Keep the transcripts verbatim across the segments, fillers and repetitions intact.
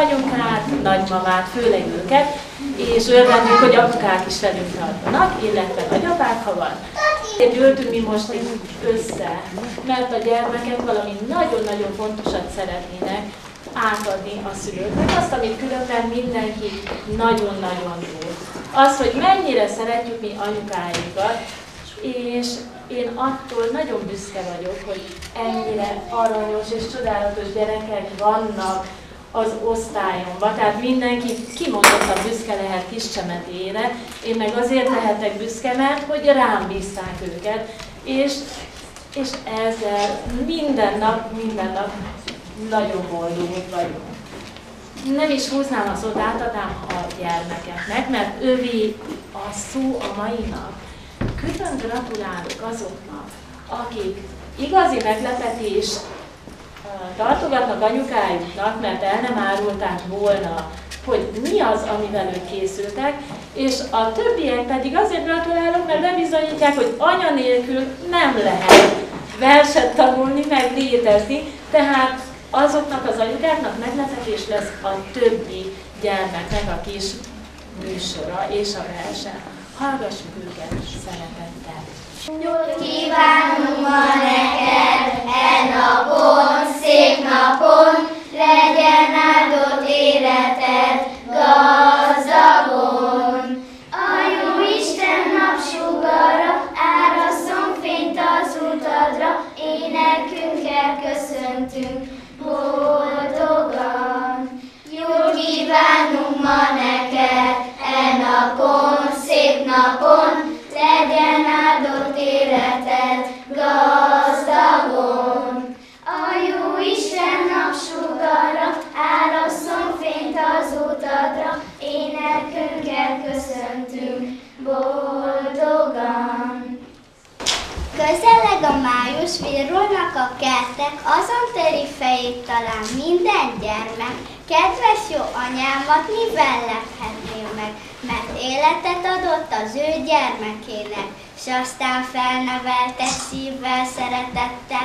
anyukát, nagymamát, főleg őket, és örvendünk, hogy apukák is velünk tartanak, illetve nagyapák, ha van. Gyűltünk mi most itt össze, mert a gyermekek valami nagyon-nagyon fontosat szeretnének átadni a szülőknek, azt, amit különben mindenki nagyon-nagyon tud. Az, hogy mennyire szeretjük mi anyukáinkat, és én attól nagyon büszke vagyok, hogy ennyire aranyos és csodálatos gyerekek vannak az osztályomban. Tehát mindenki kimondottan büszke lehet Kiscsemetére, én meg azért lehetek büszke, mert hogy rám bízták őket, és, és ezzel minden nap, minden nap nagyon boldogok vagyunk. Nem is húznám a szót, átadnám a gyermekeknek, mert ővé a szó a mai nap. Külön gratulálok azoknak, akik igazi meglepetés tartogatnak anyukájuknak, mert el nem árulták volna, hogy mi az, amivel ők készültek, és a többiek pedig azért gratulálok, mert bebizonyítják, hogy anya nélkül nem lehet verset tanulni, meg létezni, tehát azoknak az anyukáknak meglepetés lesz a többi gyermeknek a kis műsora és a verse. Hallgassuk őket szeretettel! Jót kívánunk ma neked e napon, szép napon, legyen áldott életed gazdagon. A jó Isten napsugarra árasszon fényt az utadra, énekünkkel köszöntünk boldogan. Jót kívánunk ma neked e napon, szép napon, legyen áldott életed gazdagon. A jó Isten napsugarra árasszon fényt az utadra, énekünkkel köszöntünk boldogan. Közeleg a május, virulnak a kertek, azon töri fejét talán minden gyermek. Kedves jó anyámat mivel lephetném meg, mert életet adott az ő gyermekének, s aztán felnevelte szívvel, szeretettel,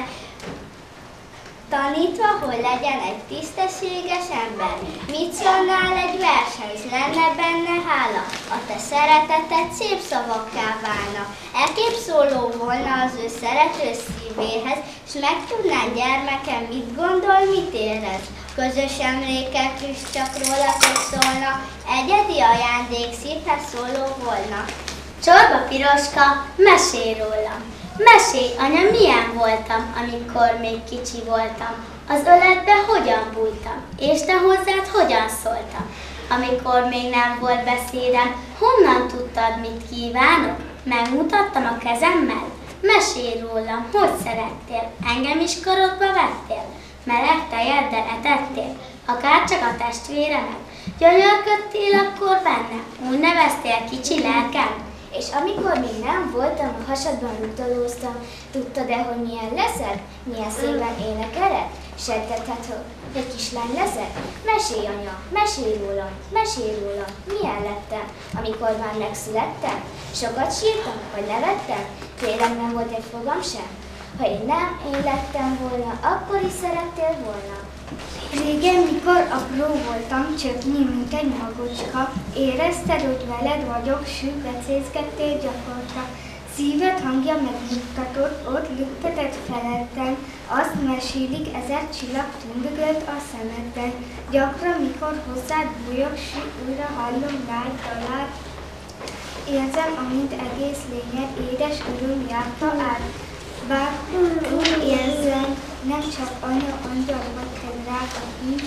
tanítva, hogy legyen egy tisztességes ember. Mit szólnál egy vershez, lenne benne hála, a te szereteted szép szavakká válna. Ekképp szóló volna az ő szerető szívéhez, s megtudnád gyermekem, mit gondol, mit érez. Közös emlékek is csak róla szólna, egyedi ajándék szívhez szóló volna. Csorba Piroska, mesélj rólam! Mesélj, anya, milyen voltam, amikor még kicsi voltam. Az öletbe hogyan bújtam, és te hozzád hogyan szóltam. Amikor még nem volt beszédem, honnan tudtad, mit kívánok? Megmutattam a kezemmel? Mesélj rólam, hogy szerettél, engem is karodba vettél? Meleg tejeddel etettél, akárcsak a testvéremet? Gyönyörködtél akkor benne, úgy neveztél kicsi lelkem? És amikor még nem voltam, a hasadban rugdalóztam, tudtad-e, hogy milyen leszel? Milyen szépen énekeled? Sejtetted, hogy kislány leszek? Mesélj, anya, mesélj rólam, mesélj rólam, milyen lettem, amikor már megszülettem? Sokat sírtam, vagy nevettem? Tényleg nem volt egy fogam sem? Ha én nem én lettem volna, akkor is szerettél volna? Régen, mikor apró voltam, csöpnyi, mint egy magocska, érezted, hogy veled vagyok, sűk becézkedtél gyakorta. Szíved hangja megnyugtatott, ott lüktetett feledten, azt mesélik, ezer csillag tündögölt a szemedben. Gyakran, mikor hozzád bújok, sűk újra hallom rád dalát. Érzem, amint egész lényed édes öröm járta át. Bár úgy érzem, nem csak anya, angyal vagy te drága nincs.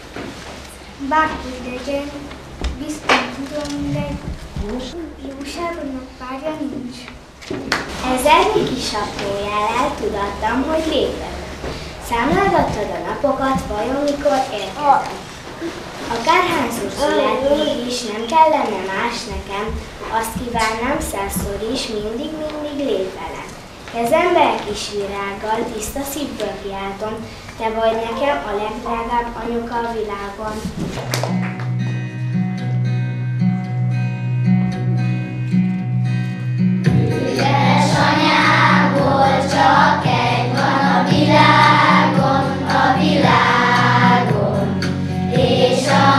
Bárhogy legyen, biztos tudom, de jóságodnak párja nincs. Ezernyi kis apró jellel tudattam, hogy létezem. Számlálgattad a napokat, vajon mikor érkezem? Akárhányszor születnék is, nem kellene más nekem, azt kívánnám százszor is, mindig-mindig légy velem. Kezembe egy kis virággal, tiszta szívből kiáltom, te vagy nekem a legdrágább anyuka a világon. Édesanyámból csak egy van a világon, a világon, és a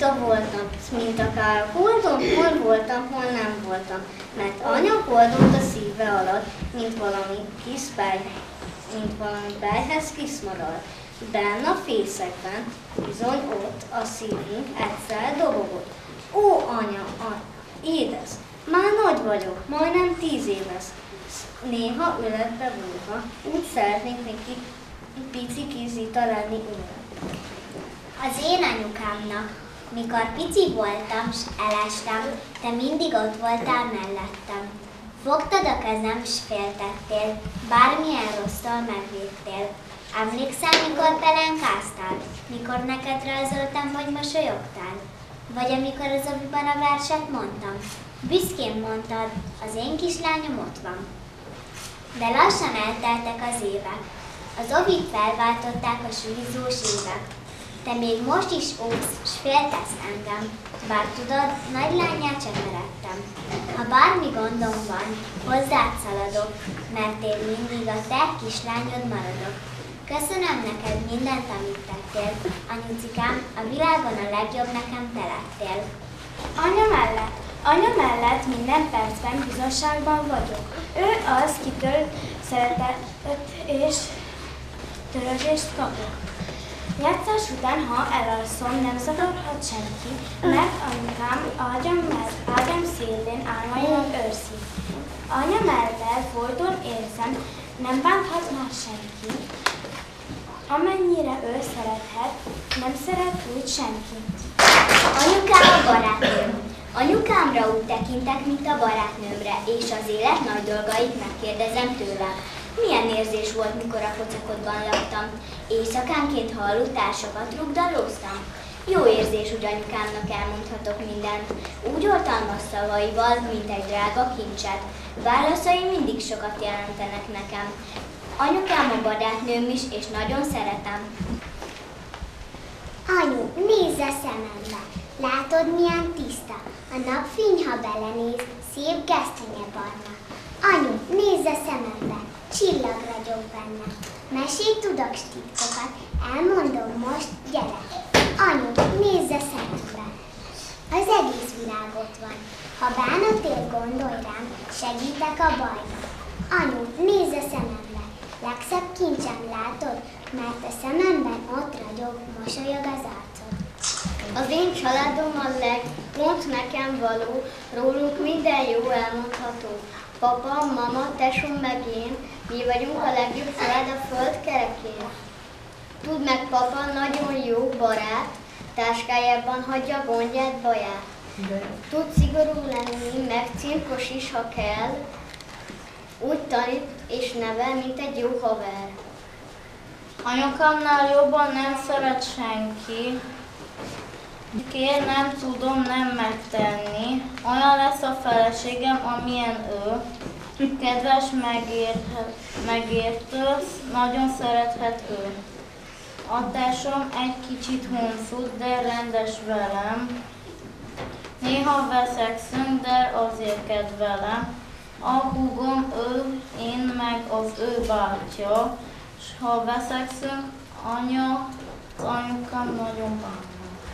Oda voltam, mint akár a holdon, hol voltam, hol nem voltam. Mert anya holdolt a szíve alatt, mint valami kis bej, mint valami bejhez kiszmaradt. Benne a fészekben, bizony ott a szívünk egyszer dobogott. Ó, anya, anya, édes, már nagy vagyok, majdnem tíz éves. Néha öletbe bújva, úgy szeretnék neki pici kizita lenni újra. Az én anyukámnak, mikor pici voltam, s elestem, te mindig ott voltál mellettem. Fogtad a kezem, s féltettél, bármilyen rossztól megvédtél. Emlékszel, mikor pelenkáztál? Mikor neked rajzoltam, vagy mosolyogtál? Vagy amikor az oviban a verset mondtam? Büszkén mondtad, az én kislányom ott van. De lassan elteltek az évek. Az ovit felváltották a sulizós évek. Te még most is óvsz, s féltesz engem, bár tudod, nagylánnyá cseperedtem. Ha bármi gondom van, hozzád szaladok, mert én mindig a te kislányod maradok. Köszönöm neked mindent, amit tettél. Anyucikám, a világon a legjobb nekem te lettél. Anya mellett, anya mellett minden percben bizonságban vagyok. Ő az, kitől szeretet és törődést kapok. Játszás után, ha elalszom, nem zavarhat senki, mert anyukám ágyam, ágyam szélén álmaimat őrzi. Anya mellett folyton érzem, nem bánthat már senki. Amennyire ő szerethet, nem szeret úgy senki. Anyukám a barátnőm. Anyukámra úgy tekintek, mint a barátnőmre, és az élet nagy dolgait megkérdezem tőle. Milyen érzés volt, mikor a pocakodban laktam? Éjszakánként hallótársakat rugdalóztam? Jó érzés, hogy anyukámnak elmondhatok mindent. Úgy oltalmas szavaival, mint egy drága kincset. Válaszai mindig sokat jelentenek nekem. Anyukám a barátnőm is, és nagyon szeretem. Anyu, nézz a szemembe! Látod, milyen tiszta? A napfény, ha belenéz, szép gesztenyebarna. Anyu, nézz a szemembe! Csillag ragyog benne. Mesét tudok s titkokat, elmondom most, gyere! Anyu, nézz a szemembe! Az egész világ ott van. Ha bánatért gondolj rám, segítek a bajnak. Anyu, nézz a szemembe! Legszebb kincsem látod, mert a szememben ott ragyog, mosolyog az arcod. Az én családom a leg, pont nekem való, róluk minden jó elmondható. Papa, mama, tesóm meg én, mi vagyunk a legjobb család a föld kerekén. Tudd meg, papa, nagyon jó barát, táskájában hagyja gondját, baját. Tud szigorú lenni, meg cirkos is, ha kell, úgy tanít és nevel, mint egy jó haver. Anyukámnál jobban nem szeret senki. Kér, nem tudom nem megtenni. Olyan lesz a feleségem, amilyen ő. Kedves, megérthet, megértő, nagyon szerethet ő. A társam egy kicsit huncut, de rendes velem. Néha veszekszünk, de azért kedvelem. A húgom ő, én meg az ő bátyja, s ha veszekszünk, anya, az anyukám nagyon bánna.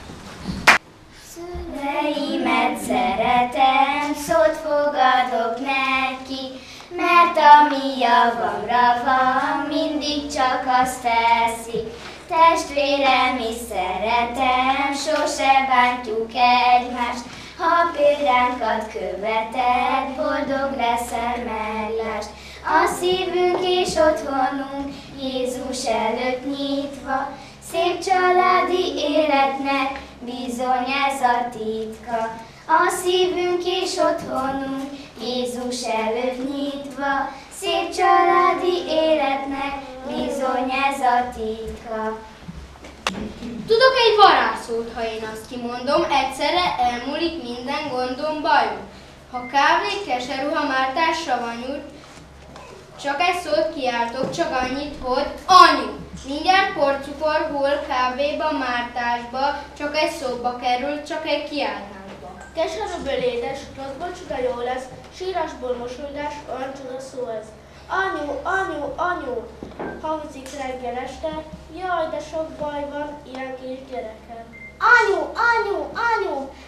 Szüleimet szeretem, szót fogadok neki, mert ami javamra van, mindig csak azt teszi. Testvérem is szeretem, sose bántjuk egymást, ha példánkat követed, boldog leszel mellást. A szívünk és otthonunk Jézus előtt nyitva, szép családi életnek bizony ez a titka. A szívünk és otthonunk Jézus előtt nyitva, szép családi életnek bizony ez a titka. Tudok egy varázsszót, ha én azt kimondom, egyszerre elmúlik minden gondom, bajom. Ha kávé, keserű, ha már társadalmi, csak egy szót kiáltok, csak annyit, hogy anyu! Mindjárt porcukor, hol kávéba, mártásba, csak egy szóba kerül, csak egy kiáltásba. Keserűből édes, rosszból csuda jó lesz, sírásból mosolydás, olyan csuda szó ez. Anyu, anyu, anyu, hangzik reggel este, jaj, de sok baj van ilyen kis gyereken. Anyu, anyu,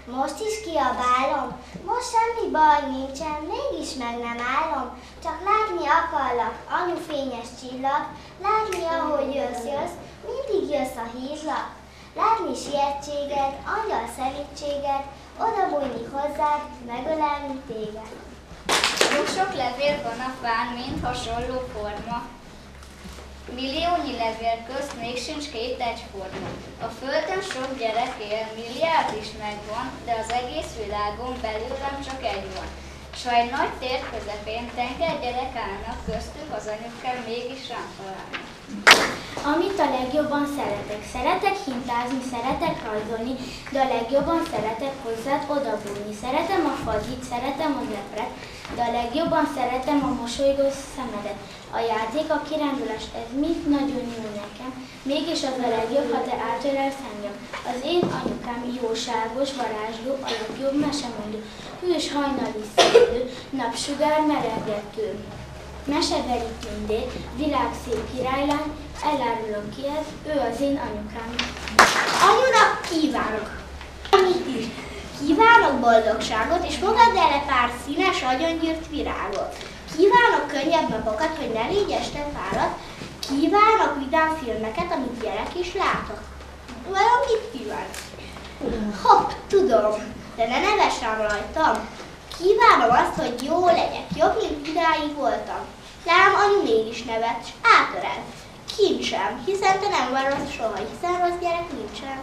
Most is kiabálom, most semmi baj nincsen, mégis meg nem állom. Csak látni akarlak, anyu fényes csillag, látni, ahogy jössz, jössz, mindig jössz a hízlak. Látni sietséget, angyal szelítséget, odabújni hozzád, megölelni téged. Sok levél van a fán, mind hasonló forma. Milliónyi levél közt még sincs két egyforma. A földön sok gyerek él, milliárd is megvan, de az egész világon belőlem csak egy van. S ha egy nagy tér közepén tenger gyerek állnak, köztük az anyukám mégis rám találnak. Amit a legjobban szeretek. Szeretek hintázni, szeretek rajzolni, de a legjobban szeretek hozzád odabújni. Szeretem a fazit, szeretem az epret, de a legjobban szeretem a mosolygó szemedet. A játék, a kirándulás, ez mind nagyon jó nekem, mégis az a legjobb, ha te átölelsz engem. Az én anyukám jóságos, varázsló, a legjobb mesemondó, hűs hajnali szélő, napsugár meregető. Meseverik mindét, világ szép királylány, elárulom ki ez, ő az én anyukám. Anyunak kívánok! Amit is. Kívánok boldogságot, és fogadd el pár színes, agyongyűrt virágot. Kívánok könnyebb napokat, hogy ne légy este fáradt. Kívánok vidám filmeket, amit gyerek is látok. Vajon mit kívánok? Hopp, tudom, de ne neves rám rajtam. Kívánom azt, hogy jó legyek, jobb, mint idáig voltam. Lám anyu mégis nevet, s átörel. Kincsem, hiszen te nem vagy rossz soha, hiszen rossz gyerek nincsen.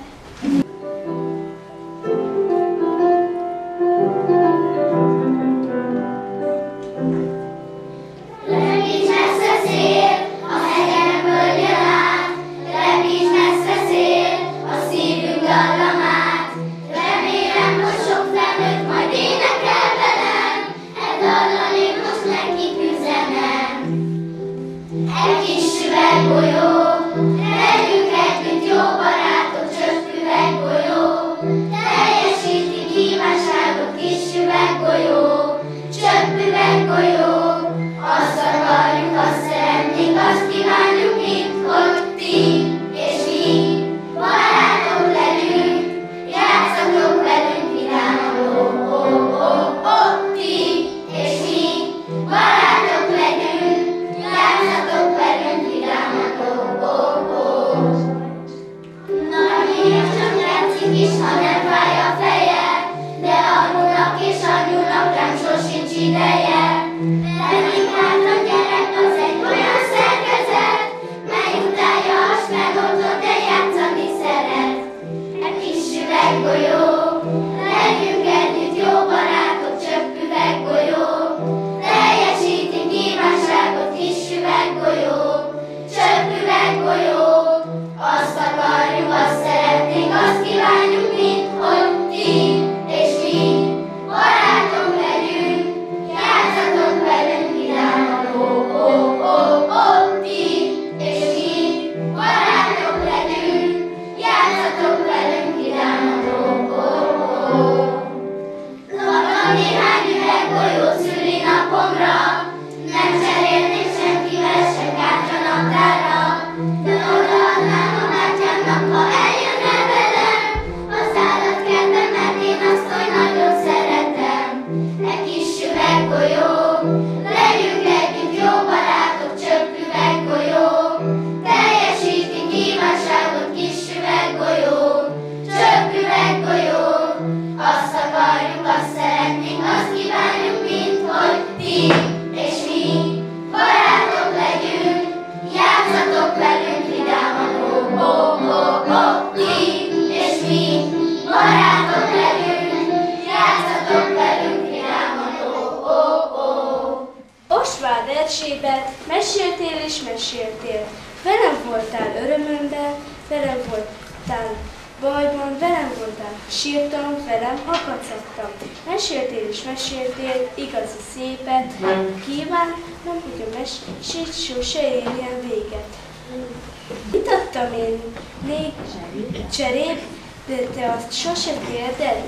Meséltél és meséltél, velem voltál örömömben, velem voltál bajban, velem voltál, sírtam, velem akacadtam. Meséltél és meséltél, igazi szépet, kívánom, hogy a mesét sose érjen véget. Mit adtam én nék cserébe, de te azt sose kérded,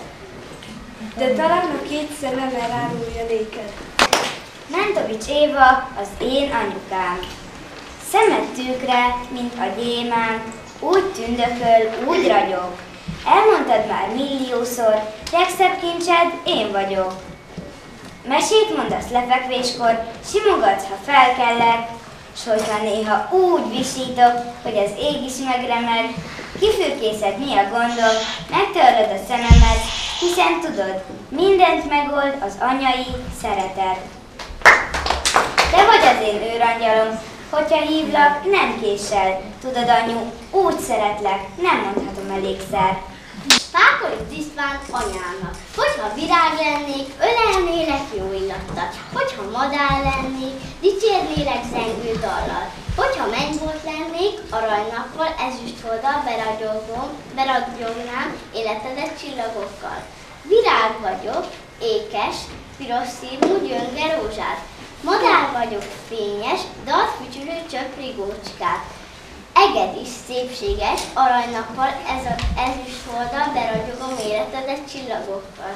de talán a két szemem elárulja néked. Mentovics Éva, az én anyukám. Szemed tükre, mint a gyémánt, úgy tündököl, úgy ragyog. Elmondtad már milliószor, legszebb kincsed én vagyok. Mesét mondasz lefekvéskor, simogatsz, ha felkellek, s hogyha néha úgy visítok, hogy az ég is megremeg, kifürkészed mi a gondom, megtörlöd a szememet, hiszen tudod, mindent megold az anyai szeretet. Te vagy az én őrangyalom, hogyha hívlak, nem késel, tudod anyu, úgy szeretlek, nem mondhatom elégszer. Pákoly István anyámnak, hogyha virág lennék, ölelnélek jó illattal, hogyha madár lennék, dicsérnélek zengő dallal, hogyha mennybolt lennék, aranynappal, ezüstholddal beradjognám életedet csillagokkal. Virág vagyok, ékes, piros színű gyönge rózsát, madár vagyok, fényes, dalt fütyülő csöprigócskát. Eged is szépséges, aranynappal, ez a ezüstholddal beragyogom életedet csillagokkal.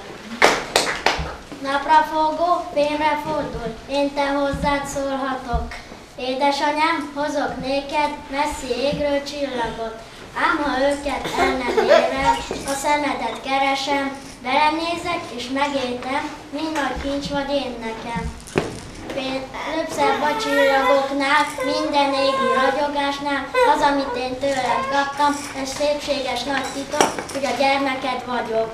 Napra fogó, fényre fordul, én te hozzád szólhatok. Édesanyám, hozok néked messzi égről csillagot. Ám ha őket el nem érem, a szemedet keresem, belenézek és megértem, mi nagy kincs vagy én nekem. Löbbszebb a csillagoknál, minden égi ragyogásnál, az, amit én tőled kaptam, ez szépséges nagy titok, hogy a gyermeked vagyok.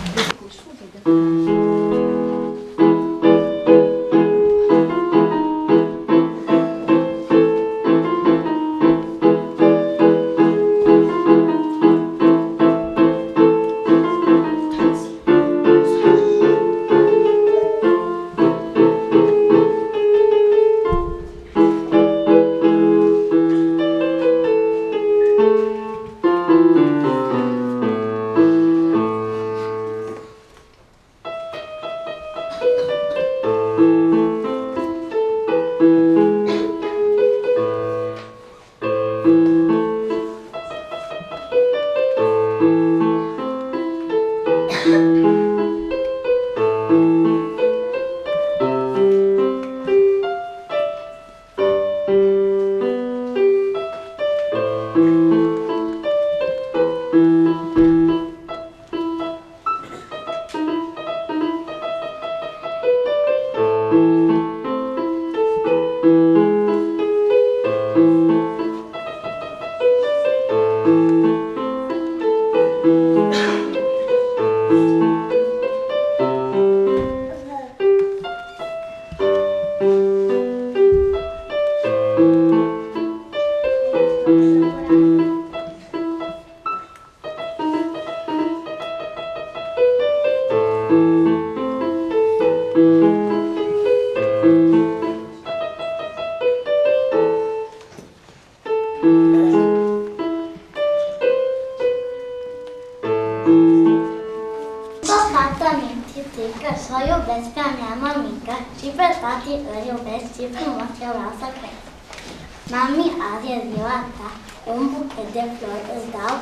Mammi aria arrivata, un buchetto di flores dau.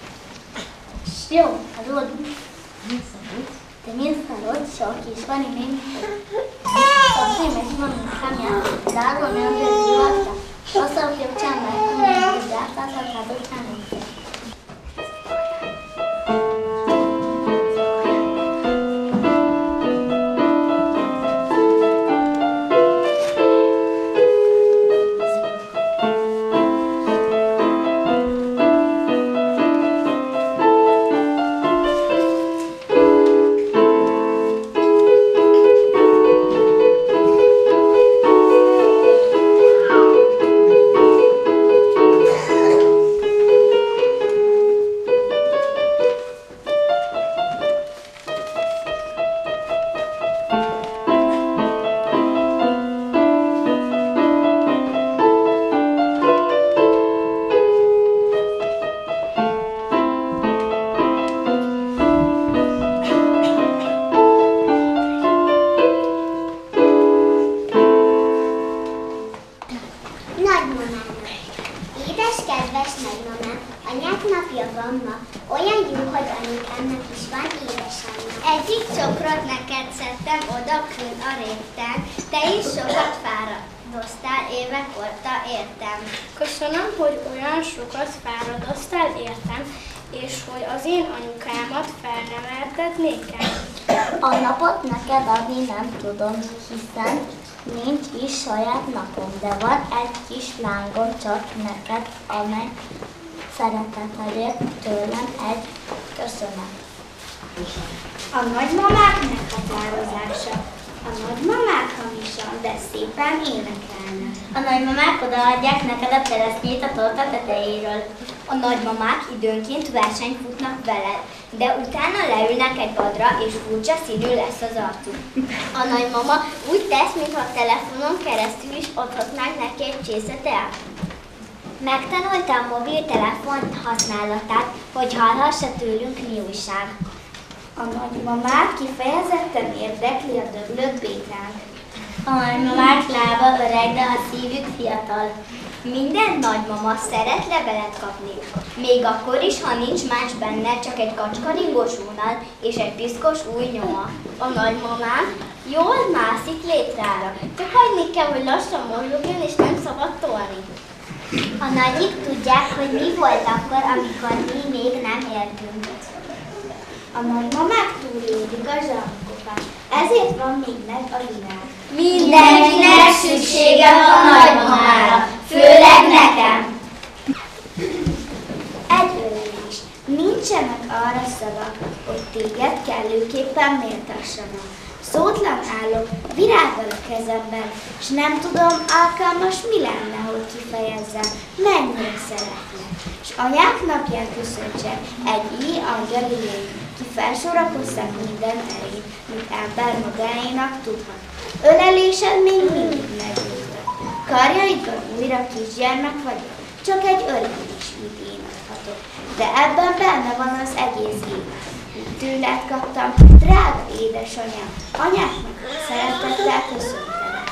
Știu, rod. De mi salut și ochii șoanii mei. Să primești mămica mea, dar o meu de ziua asta. O să fiu cea mai bună de asta să-ți aduc aminte. Egyik cukrot neked szedtem oda kün a réten, te is sokat fáradoztál, évek óta értem. Köszönöm, hogy olyan sokat fáradoztál, értem. és hogy az én anyukámat felneveltetnék-e? A napot neked adni nem tudom, hiszen nincs is saját napom, de van egy kis lángom csak neked, amely szeretetedért tőlem egy köszönet. A nagymamák meghatározása. A nagymamák hamisan, de szépen énekelnek. A nagymamák odaadják neked a keresztjét a torta tetejéről. A nagymamák időnként versenyt futnak veled, de utána leülnek egy padra, és furcsa színű lesz az arcuk. A nagymama úgy tesz, mintha a telefonon keresztül is adhatnánk neki egy csésze teát. Megtanulta a mobiltelefon használatát, hogy hallhassa tőlünk, mi újság. A nagymamát kifejezetten érdekli a döglött békánk. A nagymamák lába öreg, de a szívük fiatal. Minden nagymama szeret levelet kapni, még akkor is, ha nincs más benne, csak egy kacskaringós vonal és egy piszkos új nyoma. A nagymamám jól mászik létrára, csak hagyni kell, hogy lassan mozduljon és nem szabad tolni. A nagyik tudják, hogy mi volt akkor, amikor mi még nem éltünk. A nagymamák túlélik a zsákkopát, ezért van még meg a világ. Mindenkinek szüksége van nagymamára, főleg nekem. Egy ölelés. Nincsenek arra szavak, hogy téged kellőképpen méltassanak. Szótlan állok, virággal a kezemben, s nem tudom, alkalmas mi lenne, hogy kifejezzem, mennyire szeretlek. S anyák napján köszöntse egy íj angyali lény, ki felsorakoztak minden erét, mint ember magáénak tudhat. Ölelésed még mindig megnyugtat. Karjaidban újra kisgyermek vagyok, csak egy ölelés, mit én adhatok. De ebben benne van az egész élet. Tőled kaptam, drága édesanyám, anyáknak szeretettel köszöntelek.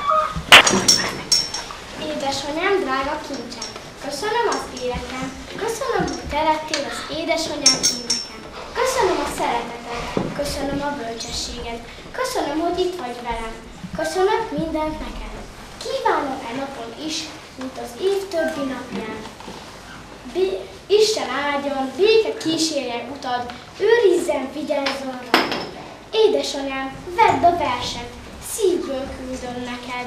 Édesanyám, drága kincsem, köszönöm az életem, köszönöm, hogy te lettél az édesanyám énekem. Köszönöm a szeretetet, köszönöm a bölcsességet, köszönöm, hogy itt vagy velem, köszönöm mindent neked. Kívánom e napon is, mint az év többi napján. Bé- Isten áldjon, béke kísérjen utad, őrizzen, vigyázzon rá. Édesanyám, vedd a verset, szívből küldöm neked.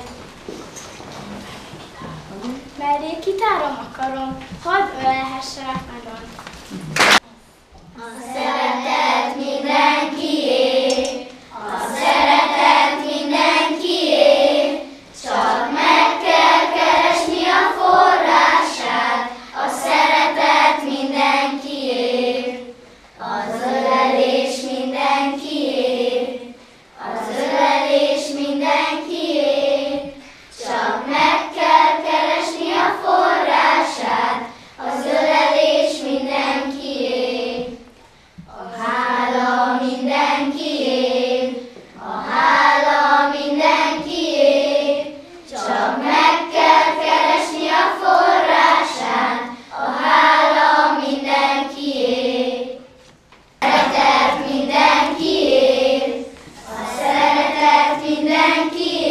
Mellé kitárom a karom, hadd ölelhesselek nagyon. A szeretet mindenkié, a szeretet mindenkié, csak meg kell keresni a forrását, a szeretet mindenkié, az ölelés mindenkié, az ölelés mindenkié, csak meg kell keresni a forrását, az ölelés mindenkié, a hála mindenkié, a hála mindenkié, csak meg kell keresni a forrását, a hála mindenkié. Szeretet mindenkié, a szeretet mindenkié.